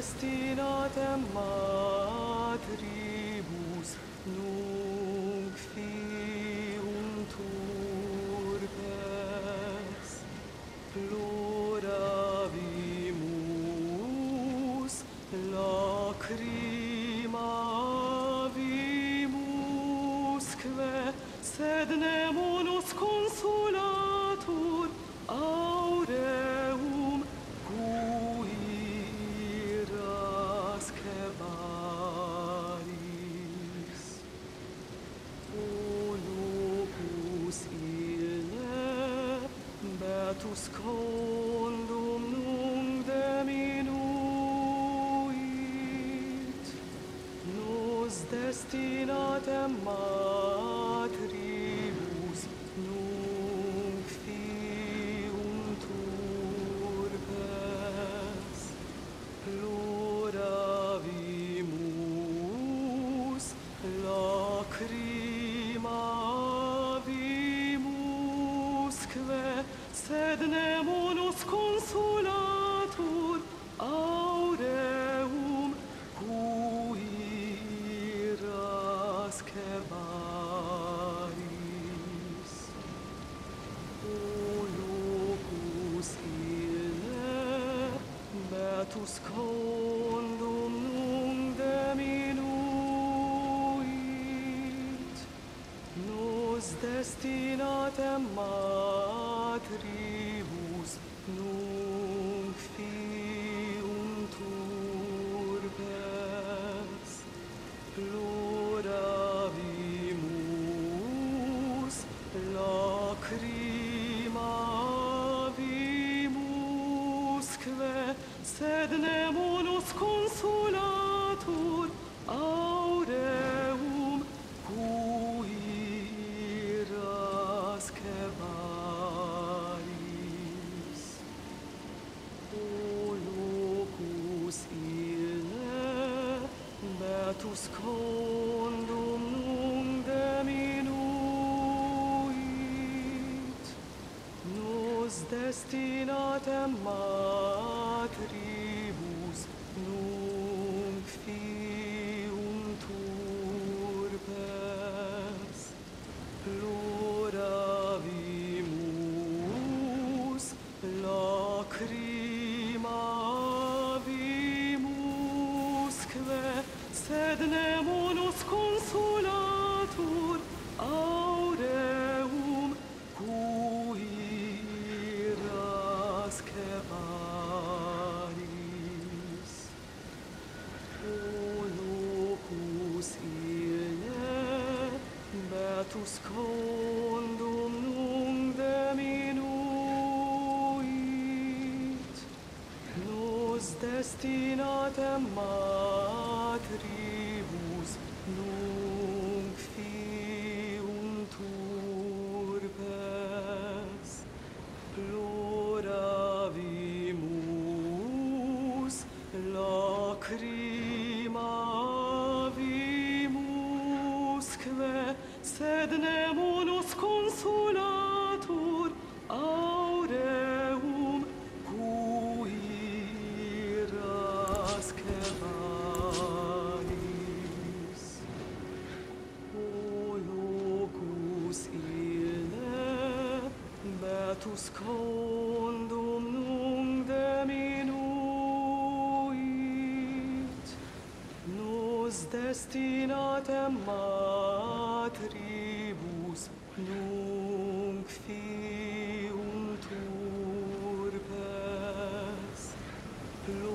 destinatem matribus nunc fiuntur pes, ploravimus lacrimavimusque, sed nemo nos consolatur aureum cuirasque baris. O locus ille beatus condum nunc diminuit, nos destinatem matribus nunc fiuntur pes, ploravimus lacrimavimusque, sed nemo nos consolatur aureum cuirasque baris. O locus ille beatus condum nunc diminuit, nos destinatem matribus nunc fiuntur pes, ploravimus lacrimavimusque, sed nemo nos consolatur aureum cuirasque baris. O locus ille beatus condum nunc diminuit, nos destinatem matribus nunc fiuntur pes, ploravimus lacrimavimusque, sed nemo nos consolatur aureum cuirasque baris. O locus ille beatus condum nunc diminuit, nos destinatem matribus nunc fiuntur pes, ploravimus lacrimavimusque, sed nemo nos consolatur aureum cuirasque baris. O locus ille beatus condum nunc diminuit, nos destinatem matribus nunc fiuntur pes,